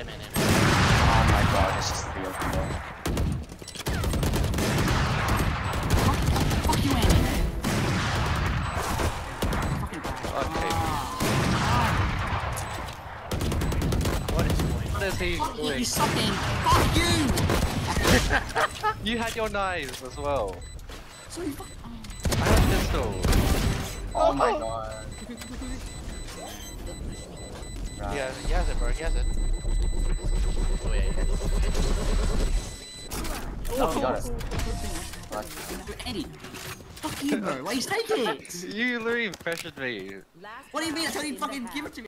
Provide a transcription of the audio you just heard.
Amen. Oh my god, it's just 3 of them though. Fuck you, Andy, man. Okay. What is going on? What is he Fuck you, doing? you sucking. Fuck you! You had your knives as well. Sorry, fuck. I had a pistol. Oh my god. Right. Yeah, he has it, bro. He has it. Oh yeah. Oh, he got it. Eddie. Fuck you, bro. Why you take it? You literally pressured me. What do you mean? I told you fucking give it to me.